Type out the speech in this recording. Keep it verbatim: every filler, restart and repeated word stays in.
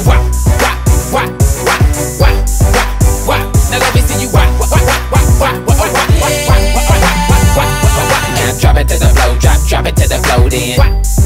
wop, wop, wop, wop, wop, wop, wop. Now let me see you wop, wop, wop, wop, wop, wop, wop, wop, wop, wop, wop, wop, wop, wop. Now drop it to the floor, drop, drop it to the floor, then.